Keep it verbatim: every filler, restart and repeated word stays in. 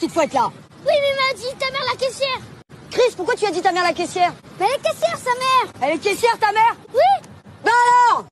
qu'il te faut être là. Oui, mais m'a dit ta mère la caissière. Chris, pourquoi tu as dit ta mère la caissière? Mais elle est caissière, sa mère. Elle est caissière, ta mère? Oui. Bah alors?